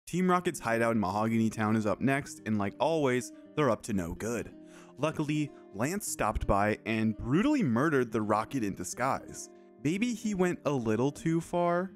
Team Rocket's hideout in Mahogany Town is up next, and like always, they're up to no good. Luckily, Lance stopped by and brutally murdered the Rocket in disguise. Maybe he went a little too far.